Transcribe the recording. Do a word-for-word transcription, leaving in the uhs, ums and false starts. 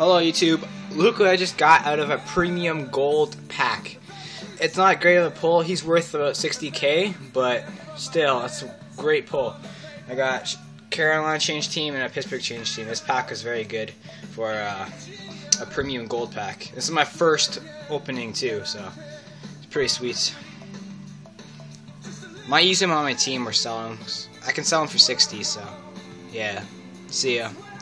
Hello YouTube, look what I just got out of a premium gold pack. It's not great of a pull, he's worth about sixty K, but still, it's a great pull. I got Carolina change team and a Pittsburgh change team. This pack was very good for uh, a premium gold pack. This is my first opening too, so it's pretty sweet. Might use them on my team or sell them. I can sell them for sixty, so yeah. See ya.